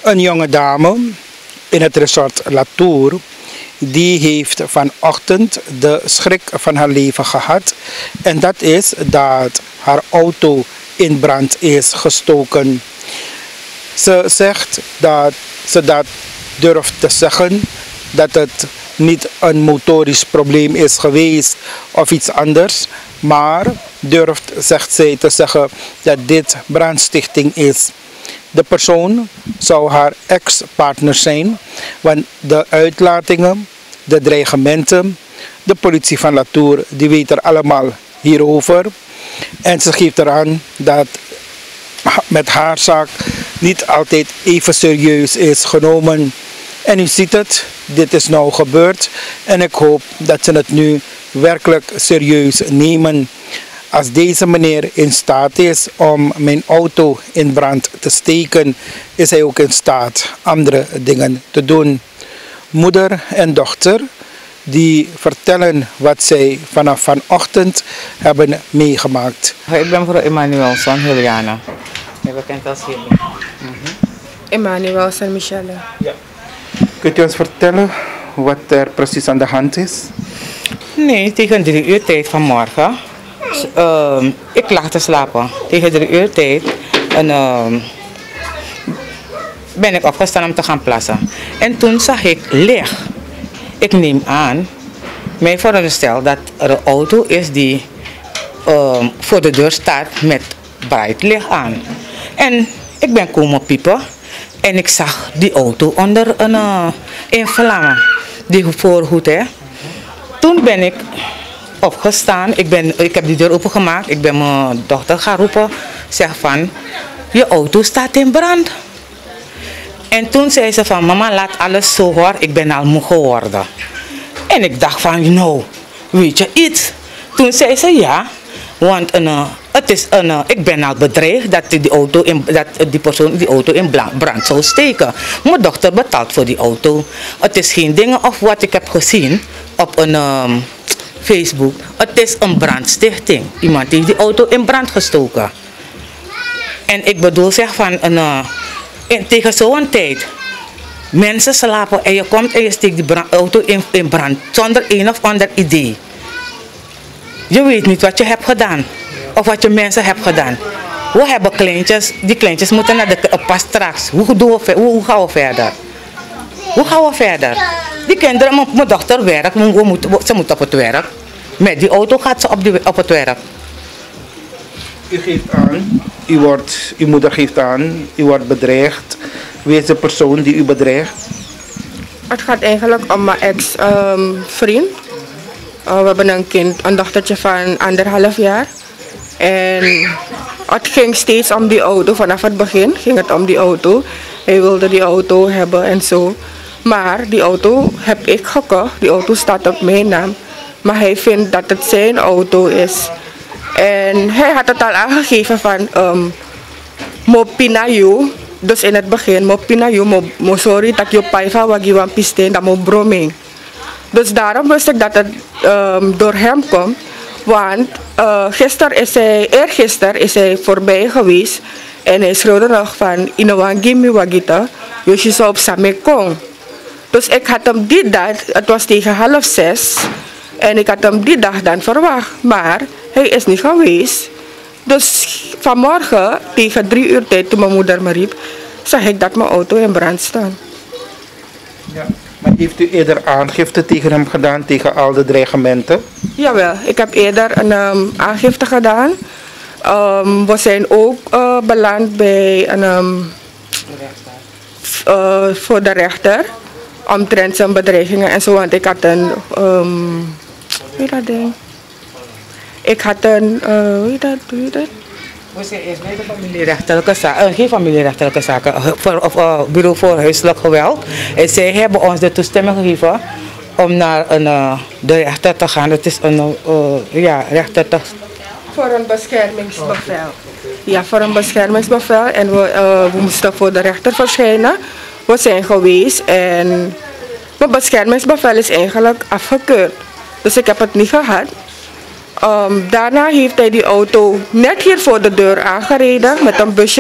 Een jonge dame in het resort Latour, die heeft vanochtend de schrik van haar leven gehad. En dat is dat haar auto in brand is gestoken. Ze zegt dat ze dat durft te zeggen, dat het niet een motorisch probleem is geweest of iets anders, maar durft, zegt zij, te zeggen dat dit brandstichting is. De persoon zou haar ex-partner zijn, want de uitlatingen, de dreigementen, de politie van Latour, die weet er allemaal hierover. En ze geeft eraan dat met haar zaak niet altijd even serieus is genomen. En u ziet het, dit is nou gebeurd en ik hoop dat ze het nu werkelijk serieus nemen. Als deze meneer in staat is om mijn auto in brand te steken, is hij ook in staat andere dingen te doen. Moeder en dochter die vertellen wat zij vanaf vanochtend hebben meegemaakt. Ik ben mevrouw Emmanuelson, Juliana. Je bekend als Hilly. Emmanuelson, Michelle. Ja. Kunt u ons vertellen wat er precies aan de hand is? Nee, tegen 3 uur tijd vanmorgen. Ik lag te slapen. Tegen 3 uur tijd ben ik opgestaan om te gaan plassen. En toen zag ik licht. Ik neem aan, mij veronderstel dat er een auto is die voor de deur staat met bright licht aan. En ik ben komen piepen en ik zag die auto onder een vlammen. Die voorhoed, hè. Toen ben ik opgestaan, ik heb die deur opengemaakt, ik ben mijn dochter gaan roepen, zeg van, je auto staat in brand. En toen zei ze van, mama laat alles zo hoor, ik ben al moe geworden. En ik dacht van, nou, weet je iets? Toen zei ze ja, want ik ben al bedreigd dat die persoon die auto in brand zou steken. Mijn dochter betaalt voor die auto. Het is geen dingen of wat ik heb gezien op een Facebook. Het is een brandstichting. Iemand heeft die auto in brand gestoken. En ik bedoel zeg van, tegen zo'n tijd, mensen slapen en je komt en je steekt die auto in brand zonder een of ander idee. Je weet niet wat je hebt gedaan of wat je mensen hebben gedaan. We hebben kleintjes, die kleintjes moeten naar de pas straks. Hoe gaan we verder? Hoe gaan we verder? Die kinderen, mijn dochter werkt, ze moet op het werk. Met die auto gaat ze op het werk. U geeft aan, uw moeder geeft aan, u wordt bedreigd. Wie is de persoon die u bedreigt? Het gaat eigenlijk om mijn ex-vriend. We hebben een kind, een dochtertje van 1,5 jaar. En het ging steeds om die auto. Vanaf het begin ging het om die auto. Hij wilde die auto hebben en zo. Maar die auto heb ik gekocht. Die auto staat op mijn naam. Maar hij vindt dat het zijn auto is. En hij had het al aangegeven van mo pinayu. Dus in het begin mo pinayu mo sorry dat je paiva wagi wan pisten dat mo broming. Dus daarom wist ik dat het door hem komt. Want eergisteren is hij voorbij geweest. En hij schreeuwde nog van Inowangi mi wagita. Dus je zou op Samekong. Dus ik had hem die dag, het was tegen 5:30. En ik had hem die dag dan verwacht. Maar hij is niet geweest. Dus vanmorgen tegen 3 uur tijd, toen mijn moeder me riep, zag ik dat mijn auto in brand staat. Ja. Maar heeft u eerder aangifte tegen hem gedaan, tegen al de dreigementen? Jawel, ik heb eerder een aangifte gedaan. We zijn ook beland bij voor de rechter. Omtrent zijn bedreigingen en zo. Want ik had hoe heet dat ding? Ik had hoe heet dat? We zijn eerst bij de familierechtelijke zaken, geen familierechtelijke zaken, of bureau voor huiselijk geweld. En zij hebben ons de toestemming gegeven om naar de rechter te gaan. Het is een rechter te... Voor een beschermingsbevel. Ja, voor een beschermingsbevel. En we moesten voor de rechter verschijnen. We zijn geweest en mijn beschermingsbevel is eigenlijk afgekeurd. Dus ik heb het niet gehad. Daarna heeft hij die auto net hier voor de deur aangereden met een busje.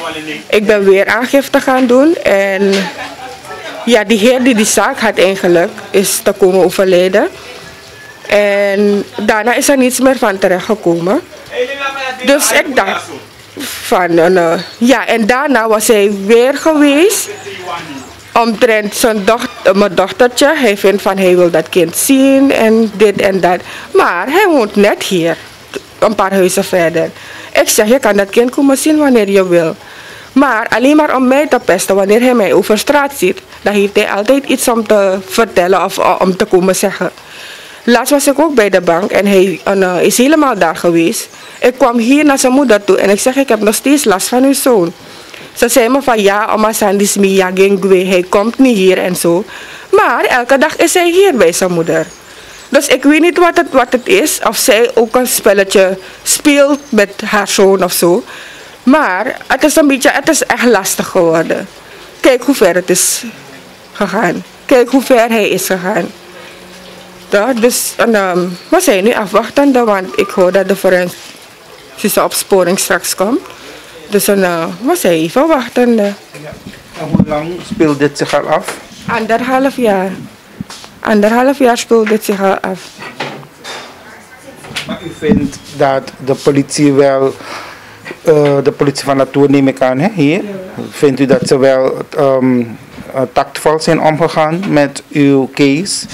ik ben weer aangifte gaan doen. En ja, die heer die zaak had eigenlijk, is te komen overleden. En daarna is er niets meer van terechtgekomen. Dus ik dacht van, ja, en daarna was hij weer geweest. Omtrent mijn dochtertje. Hij vindt van, hij wil dat kind zien en dit en dat. Maar hij woont net hier, een paar huizen verder. Ik zeg, je kan dat kind komen zien wanneer je wil. Maar alleen maar om mij te pesten, wanneer hij mij over straat ziet, dan heeft hij altijd iets om te vertellen of om te komen zeggen. Laatst was ik ook bij de bank en hij is helemaal daar geweest. Ik kwam hier naar zijn moeder toe en ik zeg, ik heb nog steeds last van uw zoon. Ze zei me van, ja, oma Sandis Mia Gengwe, hij komt niet hier en zo. Maar elke dag is hij hier bij zijn moeder. Dus ik weet niet wat het is, of zij ook een spelletje speelt met haar zoon of zo. Maar het is echt lastig geworden. Kijk hoe ver het is gegaan. Kijk hoe ver hij is gegaan. Ja, dus we zijn nu afwachtende, want ik hoor dat de forensische opsporing straks komt. Dus we zijn even wachtende. Ja. En hoe lang speelt dit zich al af? 1,5 jaar. 1,5 jaar speelt dit zich al af. Maar u vindt dat de politie wel, de politie van Latour neem ik aan, hè, hier? Vindt u dat ze wel tactvol zijn omgegaan met uw case?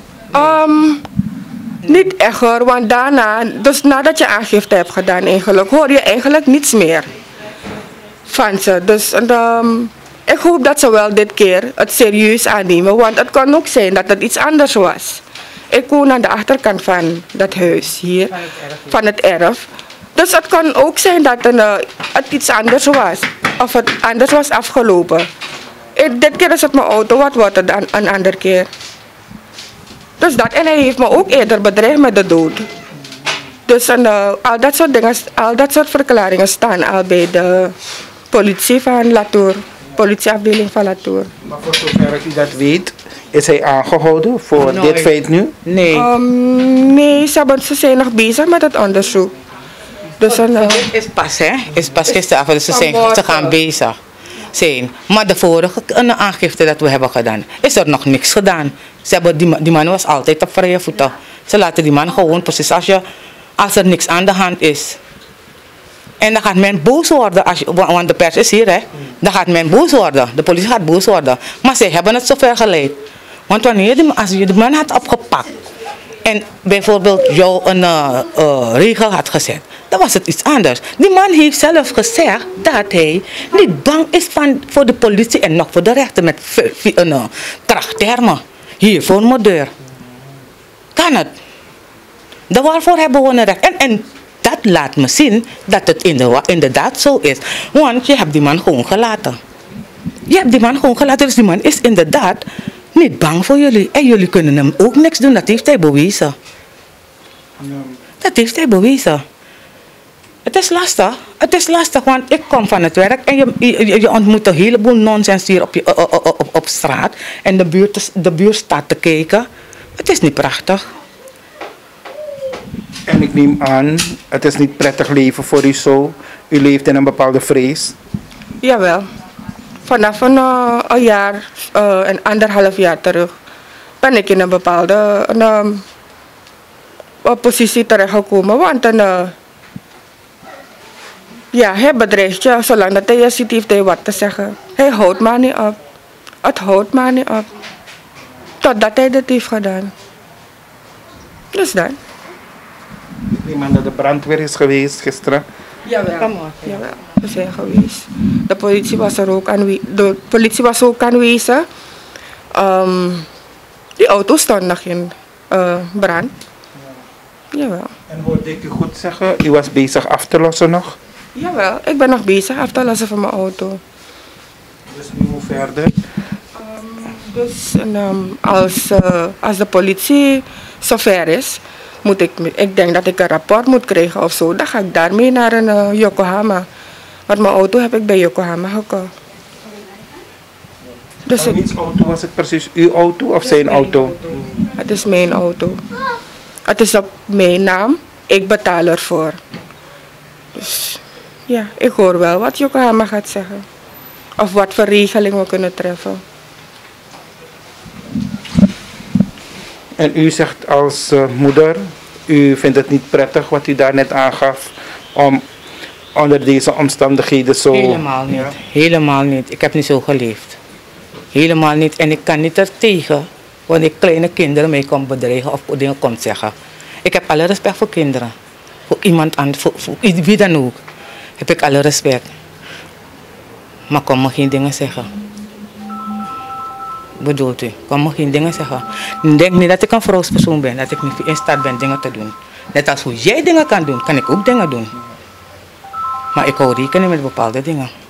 Niet echt hoor, want daarna, dus nadat je aangifte hebt gedaan eigenlijk, hoor je eigenlijk niets meer van ze. Dus ik hoop dat ze wel dit keer het serieus aannemen, want het kan ook zijn dat het iets anders was. Ik woon aan de achterkant van dat huis hier, van het erf. Dus het kan ook zijn dat het iets anders was, of het anders was afgelopen. Dit keer is het mijn auto, wat wordt het dan een andere keer? Dus dat, en hij heeft me ook eerder bedreigd met de dood. Dus al dat soort dingen, al dat soort verklaringen staan al bij de politie van Latour, politieafdeling van Latour. Maar voor zover u dat weet, is hij aangehouden voor dit feit nu? Nee. Nee, ze zijn nog bezig met het onderzoek. Dus Dit is pas, hè? Is pas gisteravond, dus ze gaan bezig zijn. Maar de vorige aangifte dat we hebben gedaan, is er nog niks gedaan. Ze hebben, die man was altijd op vrije voeten. Ze laten die man gewoon, precies als er niks aan de hand is. En dan gaat men boos worden, want de pers is hier, hè. Dan gaat men boos worden, de politie gaat boos worden. Maar ze hebben het zover geleid. Want als je de man had opgepakt en bijvoorbeeld jou een regel had gezet, dan was het iets anders. Die man heeft zelf gezegd dat hij niet bang is voor de politie en nog voor de rechter met krachttermen. Hier voor mijn deur. Kan het? Waarvoor hebben we een recht? En dat laat me zien dat het inderdaad zo is. Want je hebt die man gewoon gelaten. Je hebt die man gewoon gelaten, dus die man is inderdaad niet bang voor jullie. En jullie kunnen hem ook niks doen, dat heeft hij bewezen. Dat heeft hij bewezen. Het is lastig, want ik kom van het werk en je ontmoet een heleboel nonsens hier op straat. En de buurt staat te kijken. Het is niet prachtig. En ik neem aan, het is niet prettig leven voor u zo. U leeft in een bepaalde vrees. Jawel. Vanaf een jaar, een 1,5 jaar terug, ben ik in een bepaalde positie terechtgekomen. Want hij bedreigt je, zolang dat hij je ziet, heeft hij wat te zeggen. Hij houdt maar niet op. Het houdt maar niet op. Totdat hij dit heeft gedaan. Dus dat. Ik neem aan dat de brandweer is geweest gisteren. Jawel, we zijn geweest. De politie was ook aanwezig. Die auto stond nog in brand. Jawel. En hoorde ik u goed zeggen, u was bezig af te lossen nog? Jawel, ik ben nog bezig af te lossen van mijn auto. Dus nu hoe verder? Dus als de politie zover is, ik denk dat ik een rapport moet krijgen of zo. Dan ga ik daarmee naar een Yokohama. Want mijn auto heb ik bij Yokohama gekocht. Dus wiens auto was het precies? Uw auto of zijn auto? Het is mijn auto. Het is op mijn naam. Ik betaal ervoor. Dus Ja, ik hoor wel wat Yokohama gaat zeggen. Of wat voor regeling we kunnen treffen. En u zegt als moeder, u vindt het niet prettig wat u daarnet aangaf om onder deze omstandigheden zo... Helemaal niet. Ja. Helemaal niet. Ik heb niet zo geleefd. Helemaal niet. En ik kan niet er tegen wanneer kleine kinderen mij komen bedreigen of dingen komt zeggen. Ik heb alle respect voor kinderen. Voor iemand anders, voor wie dan ook. Heb ik alle respect. Maar kom me geen dingen zeggen. Bedoelt u? Kom me geen dingen zeggen. Denk niet dat ik een vrouwspersoon ben. Dat ik niet in staat ben dingen te doen. Net als hoe jij dingen kan doen, kan ik ook dingen doen. Maar ik hou rekening met bepaalde dingen.